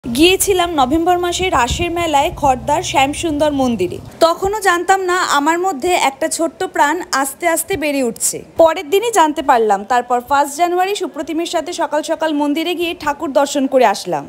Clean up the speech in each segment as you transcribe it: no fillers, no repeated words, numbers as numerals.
গিয়েছিলাম নভেম্বর মাসে রাসের মেলায় খড়দার শ্যামসুন্দর মন্দিরে। তখনও জানতাম না আমার মধ্যে একটা ছোট্ট প্রাণ আস্তে আস্তে বেড়ে উঠছে। পরের দিনই জানতে পারলাম। তারপর 1 জানুয়ারি সুপ্রতিমের সাথে সকাল সকাল মন্দিরে গিয়ে ঠাকুর দর্শন করে আসলাম।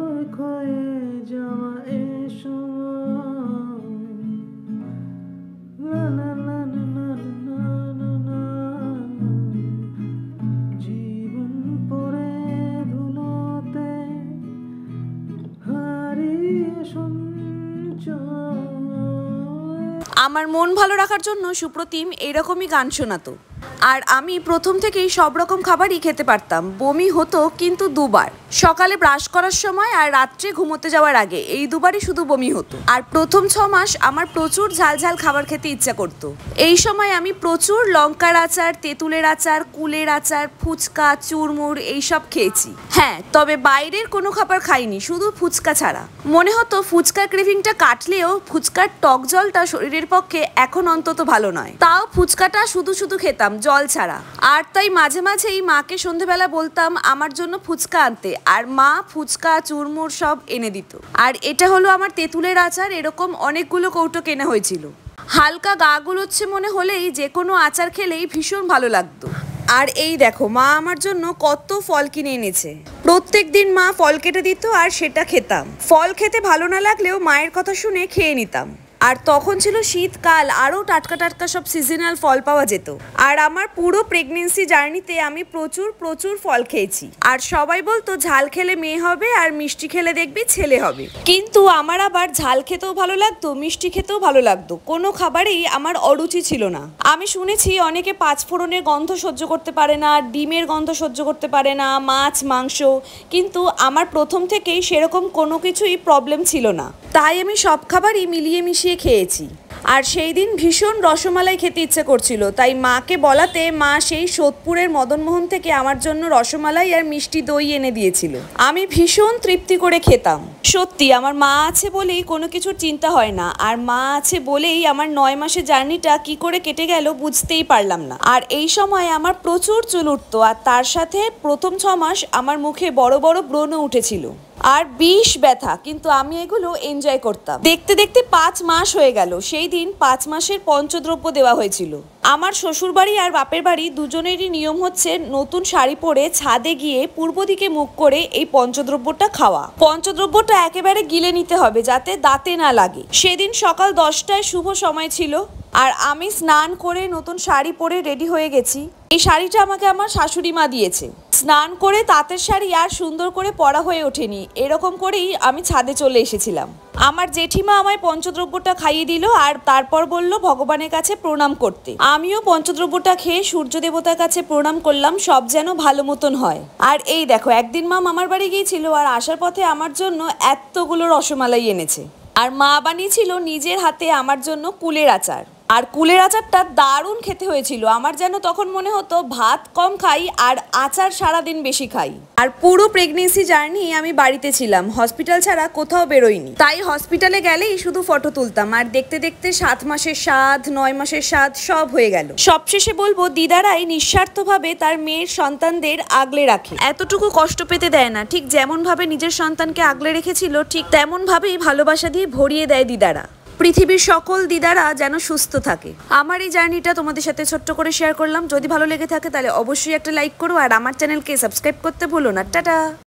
আমার মন ভালো রাখার জন্য সুপ্রতিম এরকমই গান শোনাতো। আর আমি প্রথম থেকেই সব রকম খাবারই খেতে পারতাম। বমি হতো কিন্তু দুবার, সকালে ব্রাশ করার সময় আর রাত্রে ঘুমোতে যাওয়ার আগে, এই দুবারই শুধু বমি হতো। আর প্রথম 6 মাস আমার প্রচুর ঝাল ঝাল খাবার খেতে ইচ্ছা করতো। এই সময় আমি প্রচুর লঙ্কার আচার, তেঁতুলের আচার, কুলের আচার, ফুচকা, চুরমুর এইসব খেয়েছি। হ্যাঁ, তবে বাইরের কোনো খাবার খাইনি, শুধু ফুচকা ছাড়া। মনে হতো ফুচকার ক্রেভিংটা কাটলেও ফুচকার টক জলটা শরীরের পক্ষে এখন অন্তত ভালো নয়। তাও ফুচকাটা শুধু শুধু খেতাম, জল ছাড়া। আর তাই মাঝে মাঝেই মাকে সন্ধেবেলা বলতাম আমার জন্য ফুচকা আনতে, আর মা ফুচকা, চুরমুর সব এনে দিত। আর এটা হলো আমার তেঁতুলের আচার। এরকম অনেকগুলো কৌটো কেনা হয়েছিল। হালকা গা গুলোচ্ছে মনে হলেই যে কোনো আচার খেলেই ভীষণ ভালো লাগতো। আর এই দেখো, মা আমার জন্য কত ফল কিনে এনেছে। প্রত্যেক দিন মা ফল কেটে দিত আর সেটা খেতাম। ফল খেতে ভালো না লাগলেও মায়ের কথা শুনে খেয়ে নিতাম। আর তখন ছিল শীতকাল, আরও টাটকা টাটকা সব সিজনাল ফল পাওয়া যেত। আর আমার পুরো প্রেগনেন্সি জার্নিতে আমি প্রচুর ফল খেয়েছি। আর সবাই বলতো ঝাল খেলে মেয়ে হবে আর মিষ্টি খেলে দেখবি ছেলে হবে। কিন্তু আমার আবার ঝাল খেতেও ভালো লাগতো, মিষ্টি খেতেও ভালো লাগতো। কোনো খাবারেই আমার অরুচি ছিল না। আমি শুনেছি অনেকে 5 ফোড়নের গন্ধ সহ্য করতে পারে না, ডিমের গন্ধ সহ্য করতে পারে না, মাছ মাংস, কিন্তু আমার প্রথম থেকেই সেরকম কোনো কিছুই প্রবলেম ছিল না। তাই আমি সব খাবারই মিলিয়ে মিশিয়ে খেয়েছি। আর সেই দিন ভীষণ রসমালাই খেতে ইচ্ছে করছিল, তাই মাকে বলাতে মা সেই সোদপুরের মদনমোহন থেকে আমার জন্য রসমালাই আর মিষ্টি দই এনে দিয়েছিল। আমি ভীষণ তৃপ্তি করে খেতাম। সত্যি আমার মা আছে বলেই কোনো কিছুর চিন্তা হয় না। আর মা আছে বলেই আমার 9 মাসের জার্নিটা কি করে কেটে গেল বুঝতেই পারলাম না। আর এই সময় আমার প্রচুর চুল উঠতো, আর তার সাথে প্রথম 6 মাস আমার মুখে বড় বড় ব্রণ উঠেছিল আর বিষ ব্যথা, কিন্তু আমি এগুলো এনজয় করতাম। দেখতে দেখতে 5 মাস হয়ে গেল। সেই দিন 5 মাসের পঞ্চদ্রব্য দেওয়া হয়েছিল। আমার শ্বশুরবাড়ি আর বাপের বাড়ি দুজনেরই নিয়ম হচ্ছে নতুন শাড়ি পরে ছাদে গিয়ে পূর্ব দিকে মুখ করে এই পঞ্চদ্রব্যটা খাওয়া। পঞ্চদ্রব্যটা একেবারে গিলে নিতে হবে যাতে দাঁতে না লাগে। সেদিন সকাল 10টায় শুভ সময় ছিল, আর আমি স্নান করে নতুন শাড়ি পরে রেডি হয়ে গেছি। এই শাড়িটা আমাকে আমার শাশুড়ি মা দিয়েছে। স্নান করে তাঁতের শাড়ি আর সুন্দর করে পরা হয়ে ওঠেনি, এরকম করেই আমি ছাদে চলে এসেছিলাম। আমার জেঠিমা আমায় পঞ্চদ্রব্যটা খাইয়ে দিল আর তারপর বলল ভগবানের কাছে প্রণাম করতে। আমিও পঞ্চদ্রব্যটা খেয়ে সূর্য দেবতার কাছে প্রণাম করলাম, সব যেন ভালো মতন হয়। আর এই দেখো, একদিন মা মামার বাড়ি গিয়েছিল আর আসার পথে আমার জন্য এতগুলো রসমালাই এনেছে। আর মা বানিয়েছিল নিজের হাতে আমার জন্য কুলের আচার। আর কুলের আচারটা দারুণ খেতে হয়েছিল। আমার যেন তখন মনে হতো ভাত কম খাই আর আচার সারাদিন বেশি খাই। আর পুরো প্রেগনেন্সি জার্নি আমি বাড়িতে ছিলাম, হসপিটাল ছাড়া কোথাও বেরোইনি। তাই হসপিটালে গেলেই শুধু ফটো তুলতাম। আর দেখতে দেখতে 7 মাসের স্বাদ, 9 মাসের স্বাদ সব হয়ে গেল। সবশেষে বলবো, দিদারাই নিঃস্বার্থভাবে তার মেয়ের সন্তানদের আগলে রাখে, এতটুকু কষ্ট পেতে দেয় না। ঠিক যেমন ভাবে নিজের সন্তানকে আগলে রেখেছিল, ঠিক তেমন ভাবেই ভালোবাসা দিয়ে ভরিয়ে দেয় দিদারা। পৃথিবীর সকল দিদারা যেন সুস্থ থাকে। আমার এই জার্নিটা তোমাদের সাথে ছোট্ট করে শেয়ার করলাম। যদি ভালো লেগে থাকে তাহলে অবশ্যই একটা লাইক করো, আর আমার চ্যানেলকে সাবস্ক্রাইব করতে ভুলো না। টাটা।